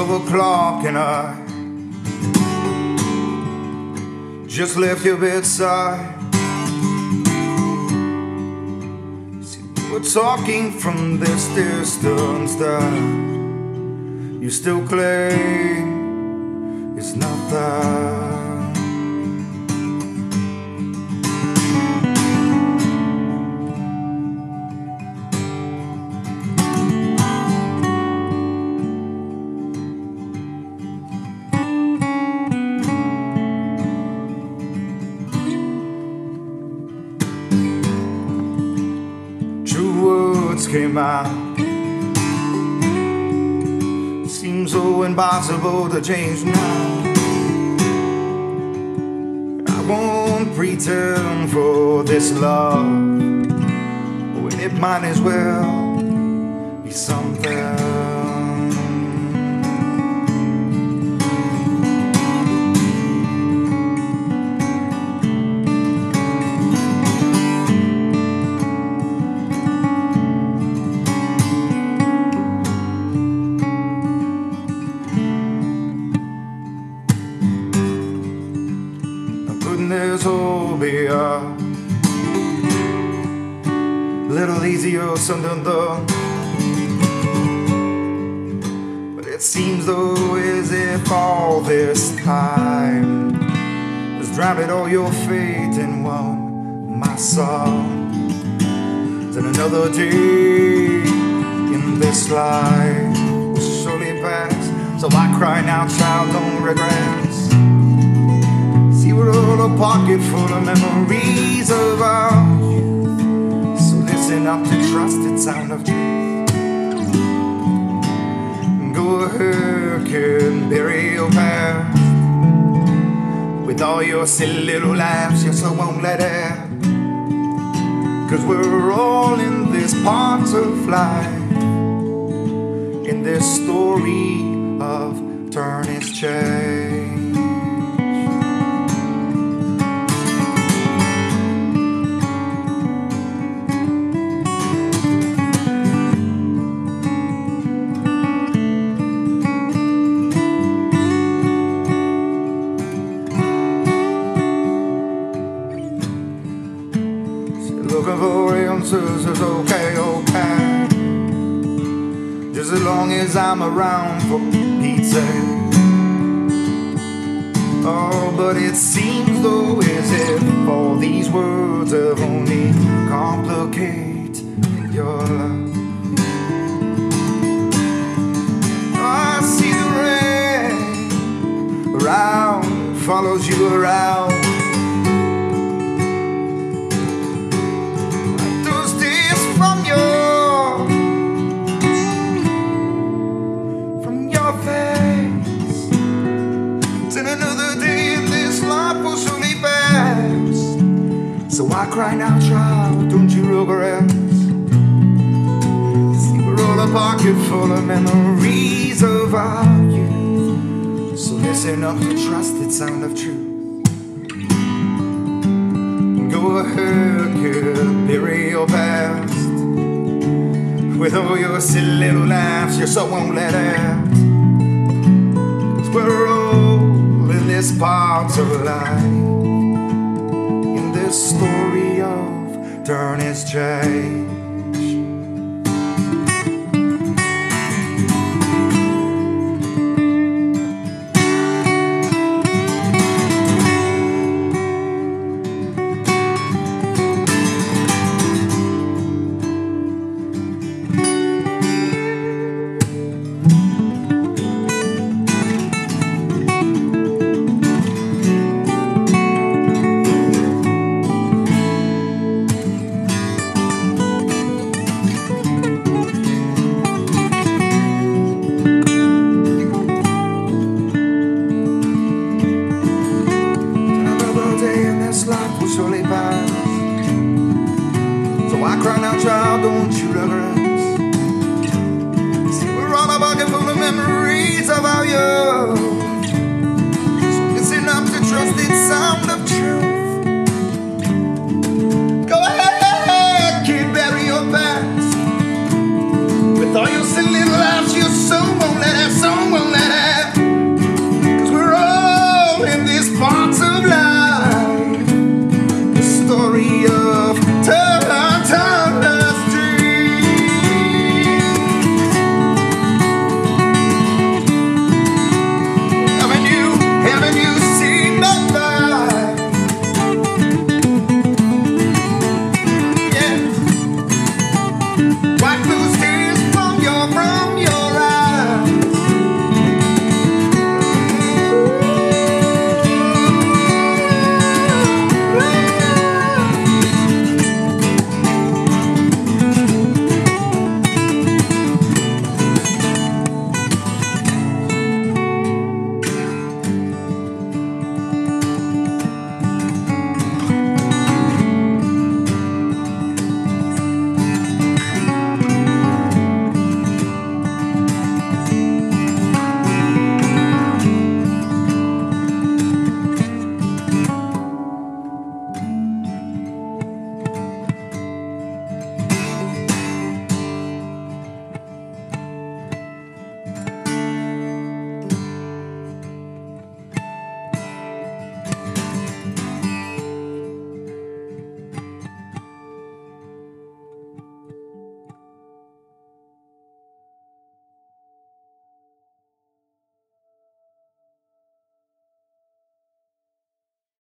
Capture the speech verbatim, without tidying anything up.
twelve o'clock and I just left your bedside. See, we're talking from this distance that you still claim it's not that. Came out. Seems so impossible to change now. I won't pretend for this love when it might as well be something. This will be a little easier said than done, but it seems though as if all this time has drowned all your faith in one my song. Then another day in this life will surely pass, so I cry now, child, don't regrets. We're all a pocket full of memories of our youth, so listen up to trusted sound of truth. Go ahead, kid, bury your past with all your silly little laughs, you so won't let it. Cause we're all in this part of life, in this story of turn its change. Looking for answers is okay, okay, just as long as I'm around for Pete's sake. Oh, but it seems though as if all these words have only complicate your life. I see the rain around, follows you around. So I cry now, child, don't you regret? See, we're all a pocket full of memories of our youth, so listen up to trusted sound of truth. Go ahead, kid, bury your past with all your silly little laughs, you so won't let out. Cause we're all in this part of life, this story of turn its change.